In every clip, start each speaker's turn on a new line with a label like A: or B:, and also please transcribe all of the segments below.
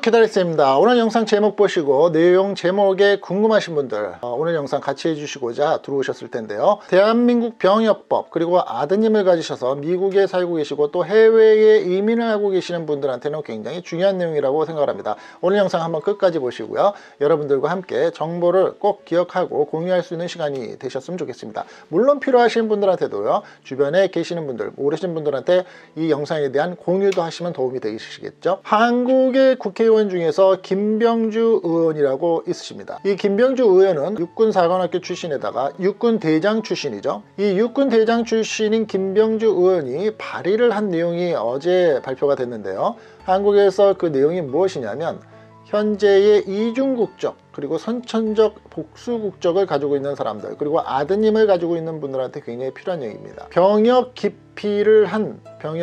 A: 기다렸습니다. 오늘 영상 제목 보시고 내용 제목에 궁금하신 분들 오늘 영상 같이 해주시고자 들어오셨을 텐데요. 대한민국 병역법, 그리고 아드님을 가지셔서 미국에 살고 계시고 또 해외에 이민을 하고 계시는 분들한테는 굉장히 중요한 내용이라고 생각합니다. 오늘 영상 한번 끝까지 보시고요. 여러분들과 함께 정보를 꼭 기억하고 공유할 수 있는 시간이 되셨으면 좋겠습니다. 물론 필요하신 분들한테도요, 주변에 계시는 분들, 모르시는 분들한테 이 영상에 대한 공유도 하시면 도움이 되시겠죠. 한국의 국회의원 중에서 김병주 의원이라고 있으십니다. 이 김병주 의원은 육군사관학교 출신에다가 육군대장 출신이죠. 이 육군대장 출신인 김병주 의원이 발의를 한 내용이 어제 발표가 됐는데요. 한국에서 그 내용이 무엇이냐면, 현재의 이중국적 그리고 선천적 복수국적을 가지고 있는 사람들, 그리고 아드님을 가지고 있는 분들한테 굉장히 필요한 내용입니다. 병역 기피를 한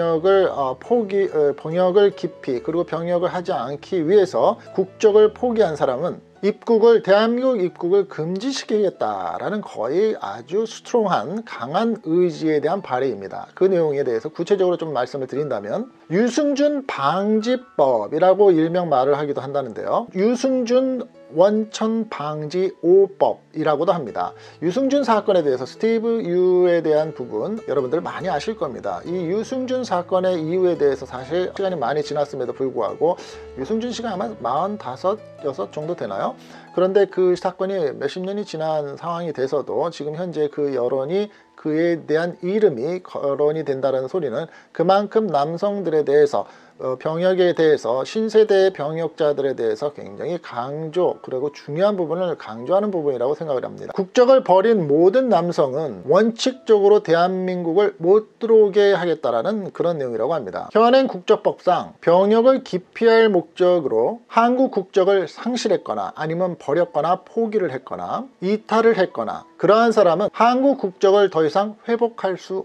A: 병역을 기피 그리고 병역을 하지 않기 위해서 국적을 포기한 사람은 대한민국 입국을 금지시키겠다라는 거의 아주 스트롱한 강한 의지에 대한 발의입니다. 그 내용에 대해서 구체적으로 좀 말씀을 드린다면, 유승준 방지법이라고 일명 말을 하기도 한다는데요. 유승준 원천 방지 5법이라고도 합니다. 유승준 사건에 대해서 스티브 유에 대한 부분 여러분들 많이 아실 겁니다. 이 유승준 사건의 이유에 대해서 사실 시간이 많이 지났음에도 불구하고, 유승준 씨가 아마 45, 6 정도 되나요? 그런데 그 사건이 몇십 년이 지난 상황이 돼서도 지금 현재 그 여론이, 그에 대한 이름이 거론이 된다는 소리는 그만큼 남성들에 대해서, 병역에 대해서, 신세대 병역자들에 대해서 굉장히 그리고 중요한 부분을 강조하는 부분이라고 생각을 합니다. 국적을 버린 모든 남성은 원칙적으로 대한민국을 못 들어오게 하겠다라는 그런 내용이라고 합니다. 현행 국적법상 병역을 기피할 목적으로 한국 국적을 상실했거나 아니면 버렸거나 포기를 했거나 이탈을 했거나, 그러한 사람은 한국 국적을 더 이상 회복할 수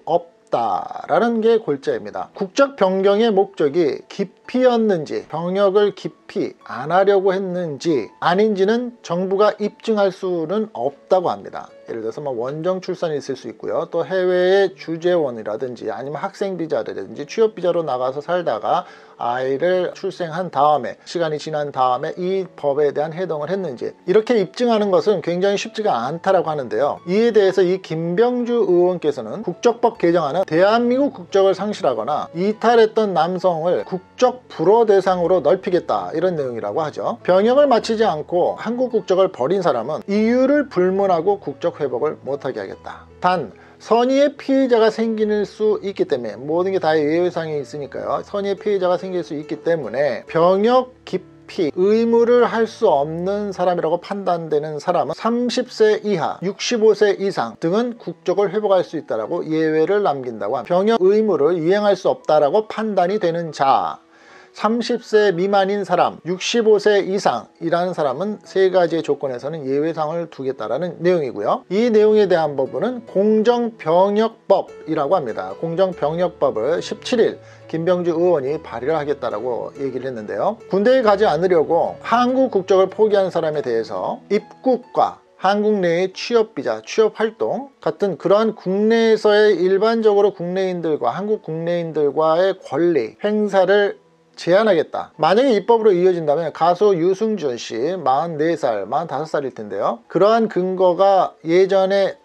A: 없다라는 게 골자입니다. 국적 변경의 목적이 기피였는지, 병역을 기피 안 하려고 했는지 아닌지는 정부가 입증할 수는 없다고 합니다. 예를 들어서 원정 출산이 있을 수 있고요. 또 해외의 주재원이라든지 아니면 학생 비자라든지 취업 비자로 나가서 살다가 아이를 출생한 다음에, 시간이 지난 다음에 이 법에 대한 해동을 했는지, 이렇게 입증하는 것은 굉장히 쉽지가 않다라고 하는데요. 이에 대해서 이 김병주 의원께서는 국적법 개정안은 대한민국 국적을 상실하거나 이탈했던 남성을 국적 불허 대상으로 넓히겠다, 이런 내용이라고 하죠. 병역을 마치지 않고 한국 국적을 버린 사람은 이유를 불문하고 국적 회복을 못하게 하겠다. 단 선의의 피해자가 생길 수 있기 때문에, 모든 게 다 예외상이 있으니까요. 선의의 피해자가 생길 수 있기 때문에 병역 기피 의무를 할 수 없는 사람이라고 판단되는 사람은 30세 이하, 65세 이상 등은 국적을 회복할 수 있다라고 예외를 남긴다고 합니다. 병역 의무를 이행할 수 없다라고 판단이 되는 자, 30세 미만인 사람, 65세 이상이라는 사람은 세 가지의 조건에서는 예외상을 두겠다라는 내용이고요. 이 내용에 대한 부분은 공정병역법이라고 합니다. 공정병역법을 17일 김병주 의원이 발의를 하겠다라고 얘기를 했는데요. 군대에 가지 않으려고 한국 국적을 포기한 사람에 대해서 입국과 한국 내의 취업비자, 취업활동 같은 그러한 국내에서의 일반적으로 국내인들과 한국 국내인들과의 권리 행사를 제한하겠다. 만약에 입법으로 이어진다면 가수 유승준 씨 44살, 45살일 텐데요. 그러한 근거가 예전에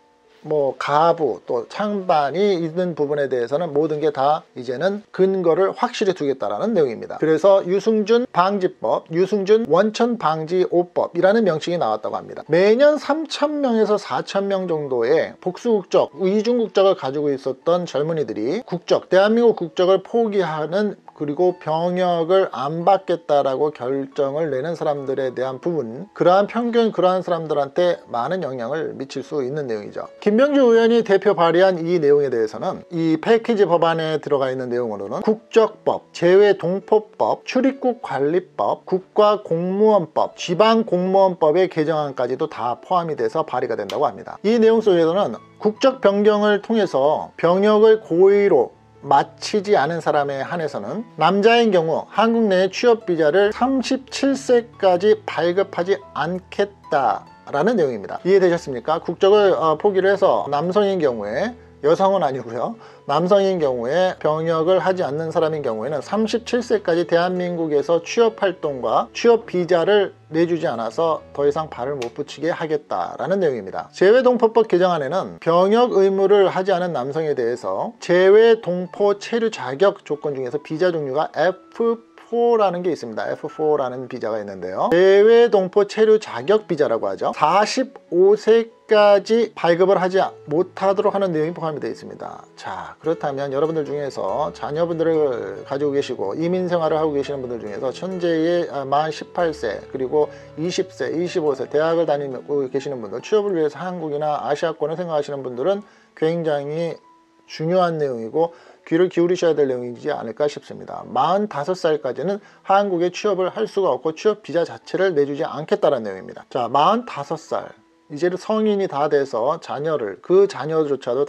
A: 가부 또 찬반이 있는 부분에 대해서는 모든 게 다 이제는 근거를 확실히 두겠다라는 내용입니다. 그래서 유승준 방지법, 유승준 원천 방지 5법이라는 명칭이 나왔다고 합니다. 매년 3,000명에서 4,000명 정도의 복수국적, 이중국적을 가지고 있었던 젊은이들이 대한민국 국적을 포기하는, 그리고 병역을 안 받겠다라고 결정을 내는 사람들에 대한 부분, 그러한 편견, 그러한 사람들한테 많은 영향을 미칠 수 있는 내용이죠. 김병주 의원이 대표 발의한 이 내용에 대해서는 이 패키지 법안에 들어가 있는 내용으로는 국적법, 재외동포법, 출입국관리법, 국가공무원법, 지방공무원법의 개정안까지도 다 포함이 돼서 발의가 된다고 합니다. 이 내용 속에서는 국적 변경을 통해서 병역을 고의로 마치지 않은 사람에 한해서는 남자인 경우 한국 내에 취업비자를 37세까지 발급하지 않겠다라는 내용입니다. 이해되셨습니까? 국적을 포기를 해서 남성인 경우에 여성은 아니고요. 남성인 경우에 병역을 하지 않는 사람인 경우에는 37세까지 대한민국에서 취업활동과 취업 비자를 내주지 않아서 더 이상 발을 못 붙이게 하겠다라는 내용입니다. 재외동포법 개정안에는 병역 의무를 하지 않은 남성에 대해서 재외동포 체류 자격 조건 중에서 비자 종류가 F4라는 게 있습니다. F4라는 비자가 있는데요. 재외동포 체류 자격 비자라고 하죠. 45세까지 발급을 하지 못하도록 하는 내용이 포함이 되어 있습니다. 자, 그렇다면 여러분들 중에서 자녀분들을 가지고 계시고 이민 생활을 하고 계시는 분들 중에서 현재의 만 18세 그리고 20세, 25세 대학을 다니고 계시는 분들, 취업을 위해서 한국이나 아시아권을 생각하시는 분들은 굉장히 중요한 내용이고 귀를 기울이셔야 될 내용이지 않을까 싶습니다. 45살까지는 한국에 취업을 할 수가 없고 취업 비자 자체를 내주지 않겠다는 내용입니다. 자, 45살 이제 성인이 다 돼서 그 자녀조차도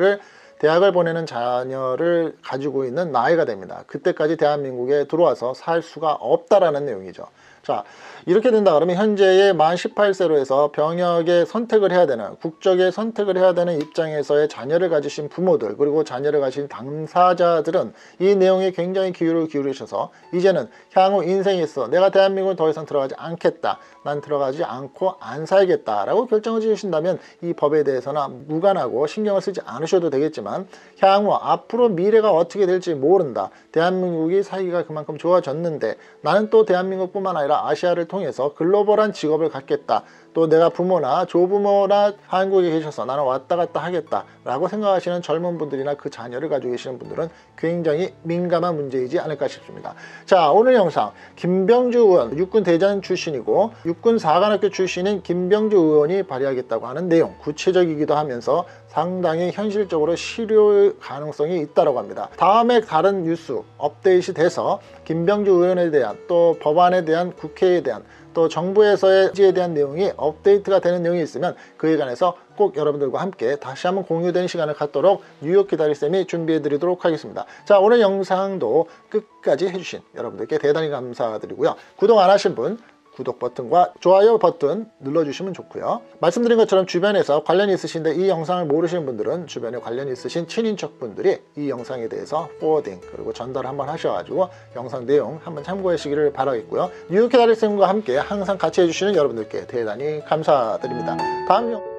A: 대학을 보내는 자녀를 가지고 있는 나이가 됩니다. 그때까지 대한민국에 들어와서 살 수가 없다라는 내용이죠. 자, 이렇게 된다 그러면 현재의 만 18세로 해서 병역에 선택을 해야 되는, 국적에 선택을 해야 되는 입장에서의 자녀를 가지신 부모들 그리고 자녀를 가진 당사자들은 이 내용에 굉장히 귀를 기울이셔서 이제는 향후 인생에 있어 내가 대한민국을 더 이상 들어가지 않겠다, 난 들어가지 않고 안 살겠다 라고 결정을 지으신다면 이 법에 대해서는 무관하고 신경을 쓰지 않으셔도 되겠지만 향후 앞으로 미래가 어떻게 될지 모른다, 대한민국이 살기가 그만큼 좋아졌는데 나는 또 대한민국뿐만 아니라 아시아를 통해서 글로벌한 직업을 갖겠다, 또 내가 부모나 조부모나 한국에 계셔서 나는 왔다 갔다 하겠다 라고 생각하시는 젊은 분들이나 그 자녀를 가지고 계시는 분들은 굉장히 민감한 문제이지 않을까 싶습니다. 자, 오늘 영상 김병주 의원, 육군 대장 출신이고 육군 사관학교 출신인 김병주 의원이 발의하겠다고 하는 내용, 구체적이기도 하면서 상당히 현실적으로 실효 가능성이 있다고 합니다. 다음에 다른 뉴스 업데이트 돼서 김병주 의원에 대한, 또 법안에 대한, 국회에 대한, 또 정부에서의 지에 대한 내용이 업데이트가 되는 내용이 있으면 그에 관해서 꼭 여러분들과 함께 다시 한번 공유된 시간을 갖도록 뉴욕 기다리쌤이 준비해 드리도록 하겠습니다. 자, 오늘 영상도 끝까지 해주신 여러분들께 대단히 감사드리고요. 구독 안 하신 분 구독 버튼과 좋아요 버튼 눌러주시면 좋고요. 말씀드린 것처럼 주변에서 관련이 있으신데 이 영상을 모르시는 분들은 주변에 관련이 있으신 친인척분들이 이 영상에 대해서 포워딩 그리고 전달 한번 하셔가지고 영상 내용 한번 참고하시기를 바라겠고요. 뉴욕 기다리쌤과 함께 항상 같이 해주시는 여러분들께 대단히 감사드립니다. 다음 영상